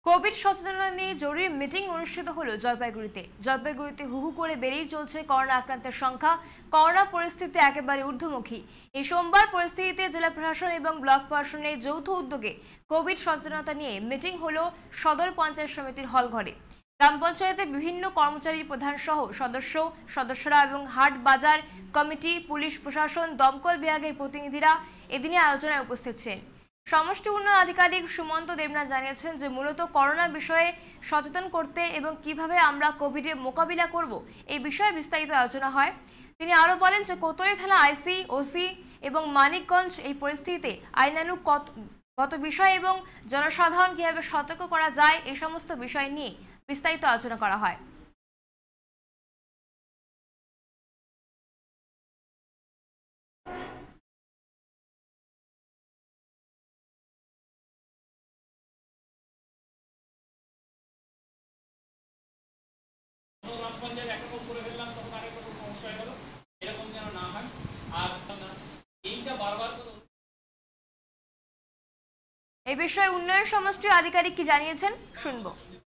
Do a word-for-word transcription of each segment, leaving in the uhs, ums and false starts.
Covid সচেতনতা নিয়ে জরুরি মিটিং অনুষ্ঠিত হলো জলপাইগুড়িতে। জলপাইগুড়িতে হু হু করে বেড়েই চলছে করোনা আক্রান্তের সংখ্যা। করোনা পরিস্থিতি একেবারে ঊর্ধ্বমুখী। এই সোমবার পরিস্থিতিতে জেলা প্রশাসন এবং ব্লক প্রশাসনের যৌথ উদ্যোগে কোভিড সচেতনতা নিয়ে মিটিং হলো সদর পঞ্চায়েত সমিতির হলঘরে। গ্রাম পঞ্চায়েতে বিভিন্ন কর্মচারী প্রধান সহ সদস্য সদস্যরা এবং হাট বাজার কমিটি, পুলিশ প্রশাসন, দমকল বিভাগের প্রতিনিধিরা এদিনে আলোচনায় উপস্থিত ছিলেন। সমষ্টি উন্নয়ন আধিকারিক সুমন্ত দেবনাথ জানিয়েছেন যে মূলত করোনা বিষয়ে সচেতন করতে এবং কিভাবে আমরা কোভিডের মোকাবিলা করব এই বিষয়ে বিস্তারিত আলোচনা হয়। তিনি আরো বলেন যে কোতোয়ালি থানা আইসি, ওসি এবং মানিকগঞ্জ এই পরিস্থিতিতে আইনানুগ গত বিষয় এবং জনসাধারণ কিভাবে সতর্ক করা যায় এই সমস্ত বিষয় নিয়ে বিস্তারিত আলোচনা করা হয়। এই বিষয়ে উন্নয়ন সমষ্টি আধিকারিক কি জানিয়েছেন শুনবো।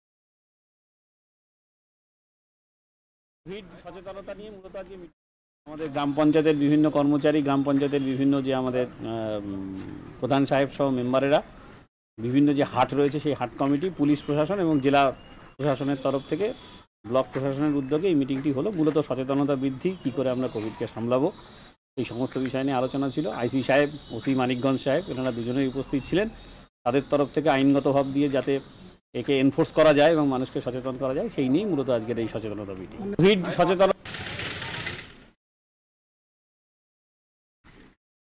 কোভিড সচেতনতা নিয়ে মূলত আজকে আমাদের গ্রাম পঞ্চায়েতের বিভিন্ন কর্মচারী, গ্রাম পঞ্চায়েতের বিভিন্ন যে আমাদের প্রধান সাহেব সহ মেম্বারেরা, বিভিন্ন যে হাট রয়েছে সেই হাট কমিটি, পুলিশ প্রশাসন এবং জেলা প্রশাসনের তরফ থেকে ব্লক প্রশাসনের উদ্যোগে এই মিটিংটি হলো। মূলত সচেতনতা বৃদ্ধি, কী করে আমরা কোভিডকে সামলাবো এই সমস্ত বিষয় নিয়ে আলোচনা ছিল। আইসি সাহেব, ওসি মানিকগঞ্জ সাহেব এনারা দুজনেই উপস্থিত ছিলেন। তাদের তরফ থেকে আইনগত ভাব দিয়ে যাতে একে এনফোর্স করা যায় এবং মানুষকে সচেতন করা যায় সেই নিয়েই মূলত আজকের এই সচেতনতা মিটিং। কোভিড সচেতনতা